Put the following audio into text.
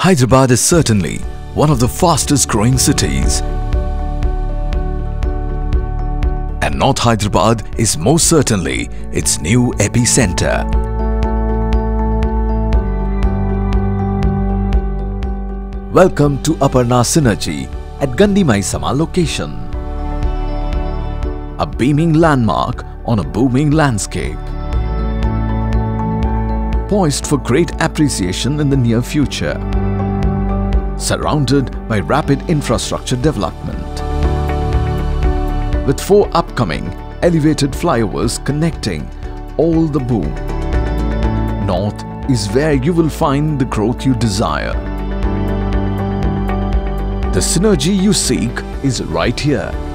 Hyderabad is certainly one of the fastest growing cities. And North Hyderabad is most certainly its new epicenter. Welcome to Aparna Synergy at Gandhi Maisama location. A beaming landmark on a booming landscape. Poised for great appreciation in the near future. Surrounded by rapid infrastructure development. With 4 upcoming elevated flyovers connecting all the boom. North is where you will find the growth you desire. The synergy you seek is right here.